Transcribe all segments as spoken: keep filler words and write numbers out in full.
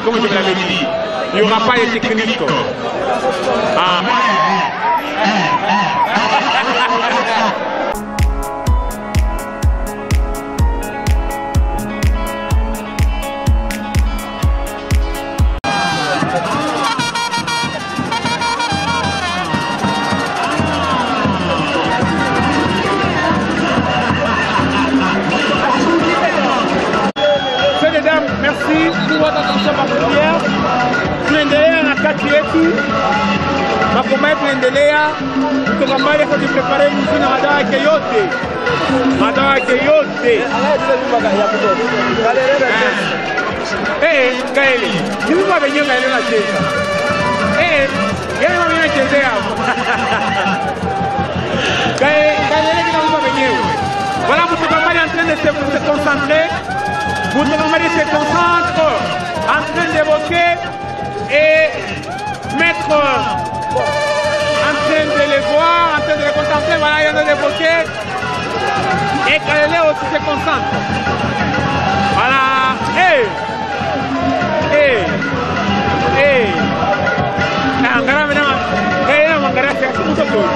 comme je vous l'avais dit. Il n'y aura pas de technique. Ah. Merci pour votre attention particulière. Tunaendelea na kati yetu, mapambano tunaendelea. Mtokambali kwa kuprepare mzuri na madawa yake yote, madawa yake yote. Eh, kaeli. Hivi kwa wenyewe kaeli na cheza. Eh, yeye mimi nachezea hapo. Kaeli, kaeli kina kwa wenyewe. Voilà, Mtokambali en train de se concentrer. Mtokambali se concentre en train d'évoquer et mettre en train de les voir, en train de les contempler, voilà, il y en a d'évoquer. Et Kalele aussi se concentre. Voilà, hey, hey, hey. Angara maintenant, Kalele Angara c'est tout ça tout.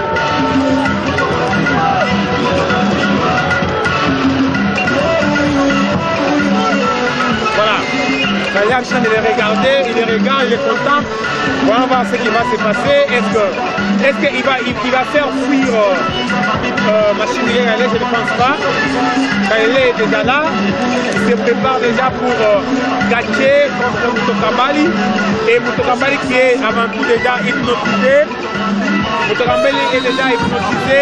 Voilà. Il est en train de les regarder, il les regarde, il est content. On va voir ce qui va se passer. Est-ce que, est-ce qu'il va, il, il va faire fuir euh, euh, Machine Guerre? Je ne pense pas. Kalele est déjà là. Il se prépare déjà pour euh, catcher contre Mtokambali. Et Mtokambali qui est avant tout déjà hypnotisé. Mtokambali est déjà hypnotisé.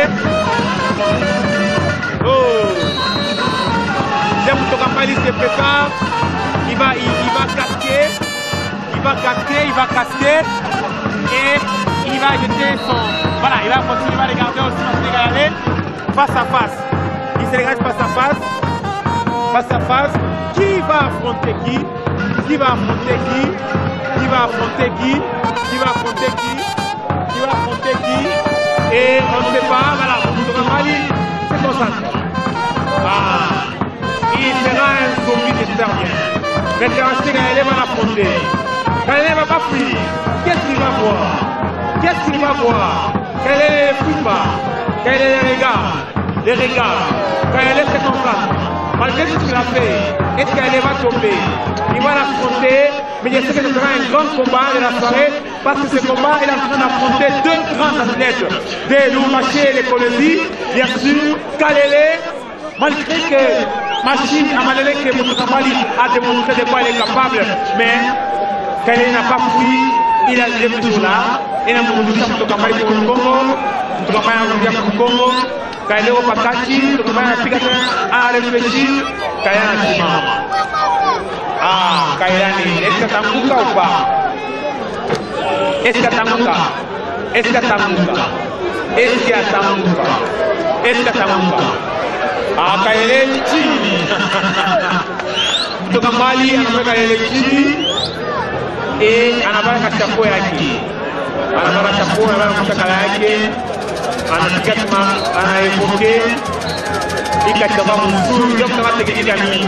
Oh! Mtokambali se prépare. Il va, il, il va casquer, il va casquer, il va casquer et il va jeter son... Voilà, il va continuer, il va regarder aussi Machine Guerre face à face. Il se regarde face à face, face à face. Qui va affronter qui? Qui va affronter qui? Qui va affronter qui? Qui va affronter qui? Qui va affronter qui? Et on ne sait pas, voilà, Mtokambali se concentre. Ah, il sera un zombie, j'espère bien. Mais Machine Guerre va l'affronter. Kalele ne va pas fuir. Qu'est-ce qu'il va voir? Qu'est-ce qu'il va voir? Kalele ne fuit pas. Kalele les regarde. Les regarde. Kalele se concentre. Malgré tout ce qu'il a fait, est-ce qu'elle va tomber? Il va l'affronter. Mais je sais que ce sera un grand combat de la soirée. Parce que ce combat, il est en train d'affronter deux grands athlètes. De Loumaché et les Colombie. Bien sûr, Kalele, malgré que Machine a malgré que Mtokambali a démontré de quoi il est capable, mais Kalele n'a pas fui, il est toujours là. Il a montré ça Mtokambali pour le Congo, Mtokambali a montré pour le Congo, Kalele au Pakachi, Mtokambali a piqué à réfléchir, Kalele a dit maman. Ah, Kalele, est-ce que t'as mouka ou pas? Est-ce que t'as mouka? Est-ce que t'as mouka? Est-ce que t'as mouka? Est-ce que t'as mouka? Ah, Kalele chini. Mtokambali anaweka Kalele chini. Et anavaa chapeau yake. Anavaa chapeau, anavaa mtakala yake. Anapiga kama anaevoke. Ikachapa mzuri, ndio kama tekniki ya mimi.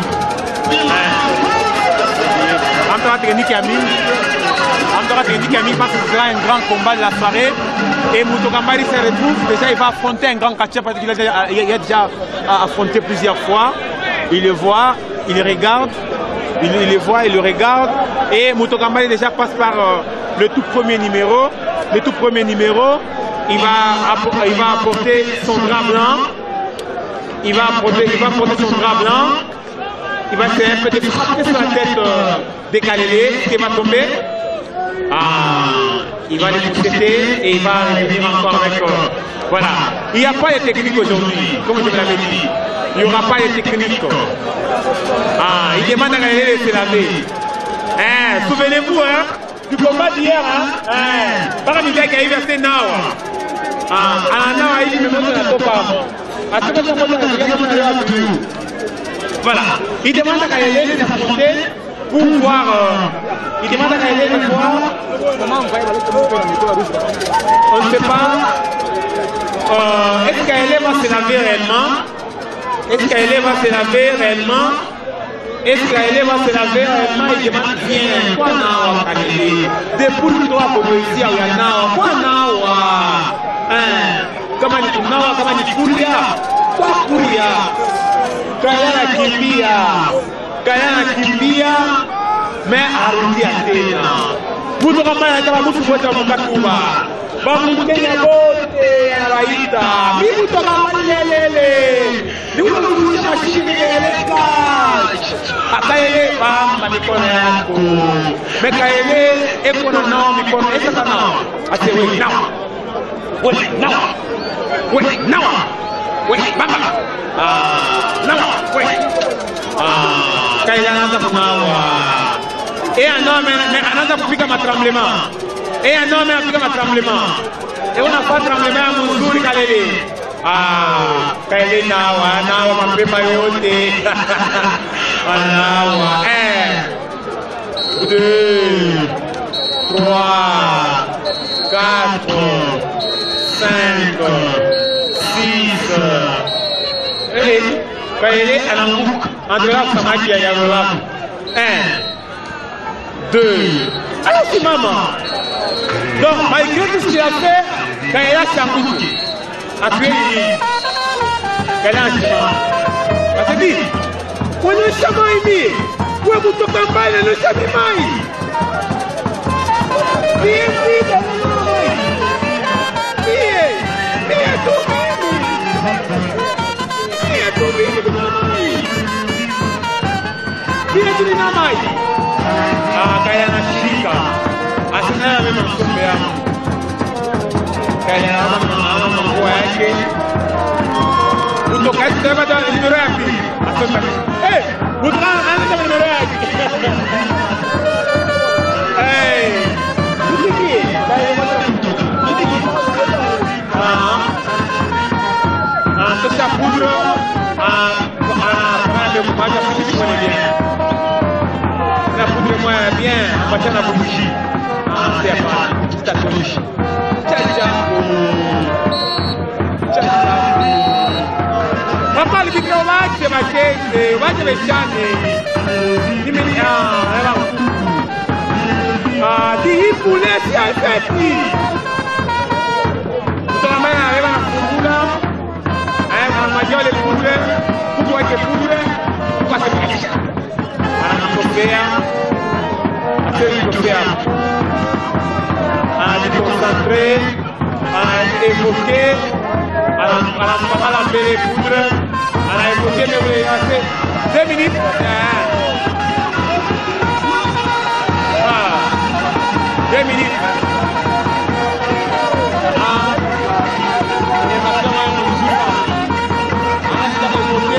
Amtaka tekniki ya mimi. Amtaka tekniki ya mimi parce que c'est un grand combat de la soirée. Et Mtokambali se retrouve, déjà il va affronter un grand catcheur parce qu'il a, il a déjà affronté plusieurs fois. Il le voit, il le regarde, il, il le voit, il le regarde. Et Mtokambali déjà passe par euh, le tout premier numéro. Le tout premier numéro, il va, il va apporter son drap blanc. Il va apporter, il va apporter son drap blanc. Il va essayer un peu de frapper sur la tête euh, de Kalele, qui va tomber. Ah, il va les traiter et il va revenir encore avec... Euh, voilà. Il n'y a pas de technique aujourd'hui, comme je vous l'avais dit. Il n'y aura pas de technique. Ah, il demande à Kalele de se laver. Hein, souvenez-vous hein, du combat d'hier. Hein, hein, par exemple, il a versé Nawa. Ah, à Nawa, il me montre la copa. À tout moment, voilà. Il demande à Kalele de s'affronter pour voir... Euh, il demande à Kalele de voir... On ne sait pas... Euh, est-ce qu'Kalele va se laver réellement? Est-ce qu'Kalele va se laver réellement? Est-ce qu'elle va se laver réellement? Il demande bien. Quoi n'a pas gagné? Depuis toi, pour réussir, il y en a. Quoi n'a pas? Kama ni kunawa, kama ni kulia, kwa kulia. Kaya kimbia. Kaya kimbia. Me arudia tena. Mtu kama anataka mtu kufuata mkatuba. Bamu Kenya bote anaita. Mimi kutoka Malelele. Ni kurudisha shini eleka. Akaele bamba mikono yako. Mekaele eko na nao mikono eka nao. Ate we nao. We nao. We nao. We bamba. Ah, nao. We. Ah, kaila anaanza kunawa. Et un homme, un homme qui a un tremblement. Et un homme qui a un tremblement. Et on n'a pas de tremblement à Mouzouri Kalele. Ah, Kalele Nawa, Nawa, ma prima yote. Nawa. Un, deux, trois, quatre, cinq, six. Et Kalele, elle a un bouc. En tout cas, ça m'a dit, il y a un bouc. Un. Deux. Alors c'est maman. Donc malgré tout ce qu'il a fait, quand il a Chamboutou, après il elle a un chemin. Elle s'est dit, on est chamaïmi, où est-ce que tu as le chamaïmi? Viens, viens, viens, viens, tout viens, tout viens, tout viens, ah, kaya na shika. Asina ya mimi msumbe yangu. Kaya na mama mkuu yake. Kutoka sema da numero yapi? Asema. Eh, butra anaenda numero yake. Eh. Niki, kaya mata. Niki. Ah. Ah, sasa pudro. Ah, ah, para de maja kuti kwa bien. La poudre moi bien, on va la bougie. Ah, c'est pas, c'est ta bougie. Tcha tcha. Tcha tcha. Papa, le micro va, c'est ma chaise, va te le chaner. Dis-moi, ah, elle va. Ah, dis poulet, c'est un petit. Tout la main, elle va la poudre. Elle va manger les poudres. Pourquoi que poudre? Pourquoi que poudre? Anatokea anatokea anajikonsantre anaevoke anapaka la mbele poudre anaevoke mbele yake deux minutes ah deux minutes ah ni masema mzuri anataka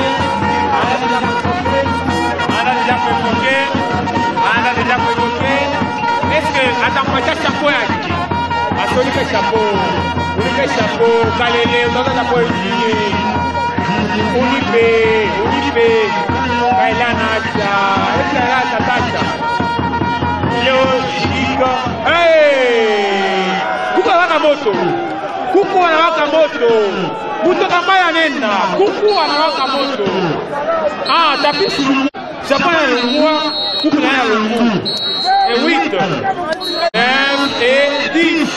est-ce que attends moi chapeau yaki asoli ke chapeau uni ke chapeau kalele ndoka chapeau yiki uni be uni be kaila na cha esa la tatacha leo shika hey kuko waka moto kuko wanawaka moto mutoka mbaya nenda kuko wanawaka moto ah tapi suru chapeau ya lungua kuko na ya lungua et huit, neuf et dix.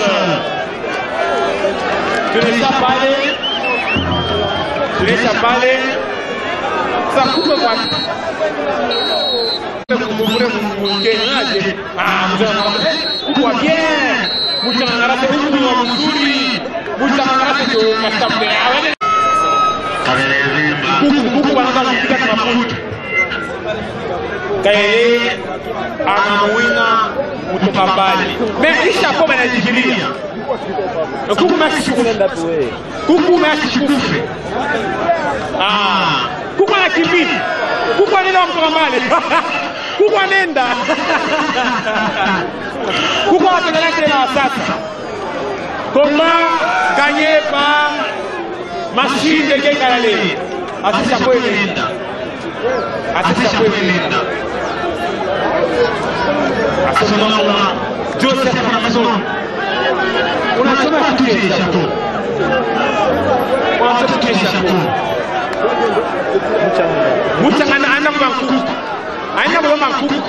Tu n'échappes pas aller. Tu n'échappes pas aller. Ça coupe quoi? Ah, vous voyez bien. Vous avez un raté de Moussouri. Vous avez un raté de Mastambe. Beaucoup de Kaele anawina kutoka mbali. Mais isha koma na jigilia. Kuku mashuku nenda tu wewe. Kuku mashuku. Ah, kuku anakimbia. Kuku anaenda kutoka mbali. Kuku anaenda. Kuku anatengeneza tena sasa. Comment gagner par machine de Kaele? Asisha kweli. Asisha kweli. À ce moment-là, Joseph Ramazon, on a jamais touché les chapeaux. On a touché les chapeaux. Mouchangana Anambankou. Aina kuloma kuku.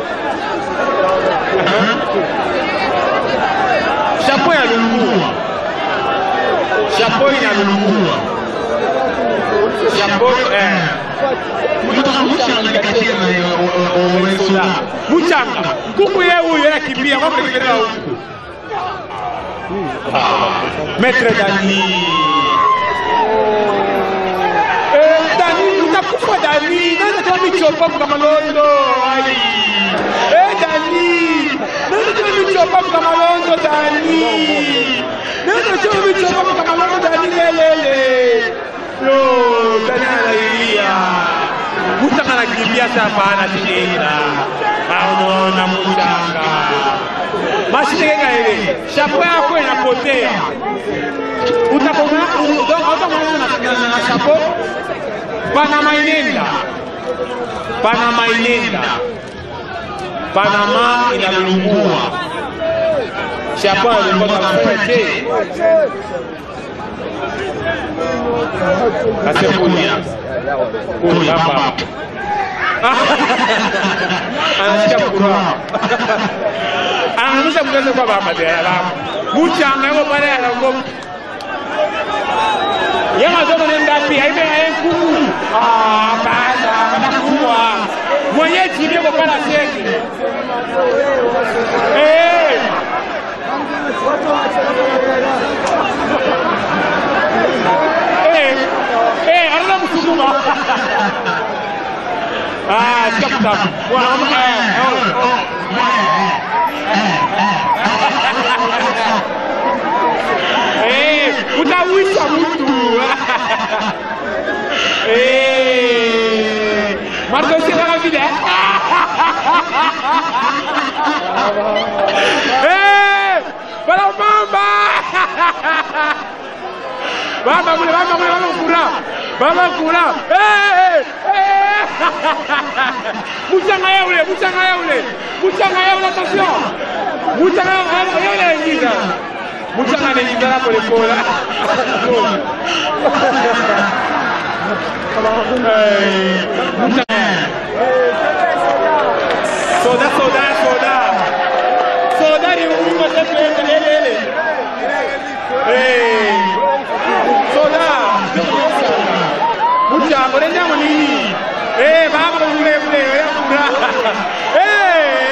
Chapeau ya lungua. Chapeau ya lungua. Chapeau eh. Muchanga. Kuku yeye huyu anakimbia kwa kukimbia huku. Maître Dani. Eh Dani utakufa Dani. Nani tena michopa kama londo. Ai. Eh Dani. Nani tena michopa kama londo Dani. Nani tena michopa kama londo Dani lele. Yo, Dani analia. Muchanga anakimbia sana anashinda. Aona Muchanga. Mashine ile chapeau yako inapotea. Utakomana donc utakomana na na chapeau. Panama inenda. Panama inenda. Panama inalungua. Chapeau ilikuwa kama pete. Asekulia. Kuli hapa. Anasikia furaha. Ananusa mtoto kwa baba dela. Muchanga yuko pale anagopa. Yama zote nenda pia hivi hayeku. Ah, bana, banakuwa. Mwenyeji ndio kwa pala seki. Eh. Eh. Eh, ana msukuma. Ah, kapta. Wana eh. Eh, utawisha mtu. Eh, Marco se va vile. Eh, para mamba. Baba kule, baba kule, baba kula. Baba kula. Eh, eh. Muchanga yule, muchanga yule. Muchanga yule attention. Muchanga yule ingiza. Muchanga anaingiza hapo pole pole. Eh, muchanga. Soda soda soda. Soda ni uko sasa ile. Eh. Soda. Muchanga nenda nini? Eh, baba kule kule ya kula. Eh.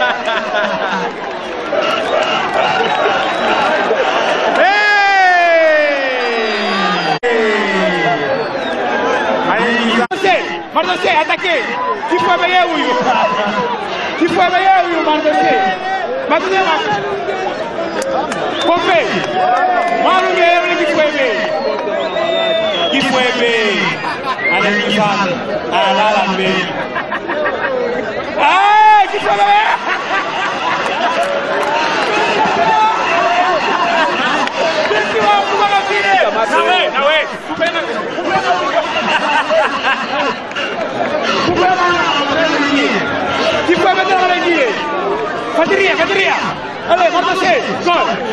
Mardoché, attaquez! Qui faut veiller où? Qui faut veiller où, Mardoché? Maintenant, Pompé! Mardoché, qui faut aimer? Qui faut aimer? Allez, qui va? Ah là, la paix! Ah, qui faut veiller? Qu'est-ce que tu vas pouvoir filer? Ah ouais, ah ouais! Qui peut mettre dans les guillemets? Fadria, Fadria. Allez, Mardoché, gol. Ah!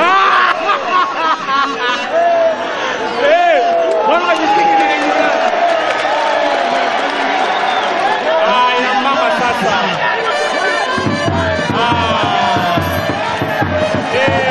Eh, voilà, je sais qu'il est là. Ah, il a mama sasa. Ah. Eh.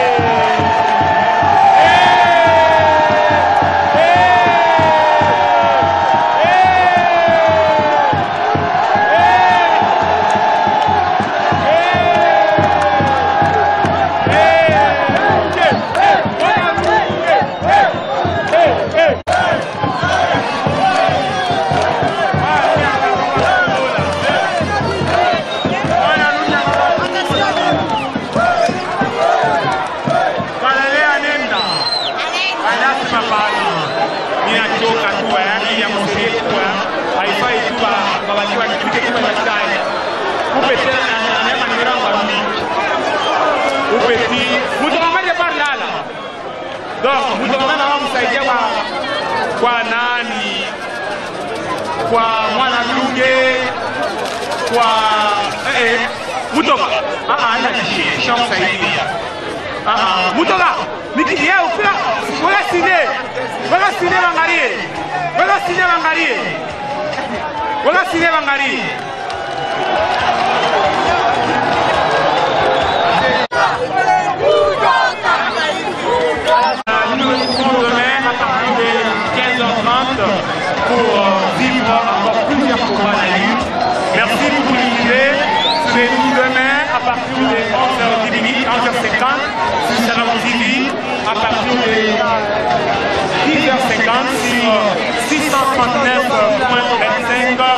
Donc, mutokana na msaidia kwa kwa nani? Kwa mwana Luge, kwa eh mutoka. Ah ah, ina kishi, shamsaidia. Ah ah, mutoka. Niki yeye ufika, wala sine. Wala sine bangalie. Wala sine bangalie. Wala sine bangalie. Nous nous retrouvons demain à partir de quinze heures trente pour vivre encore plusieurs combats à la lutte. Merci pour l'unité. Suivez-nous demain à partir de onze heures cinquante sur Shalom T V, à partir de dix heures cinquante sur six cent trente-neuf point vingt-cinq.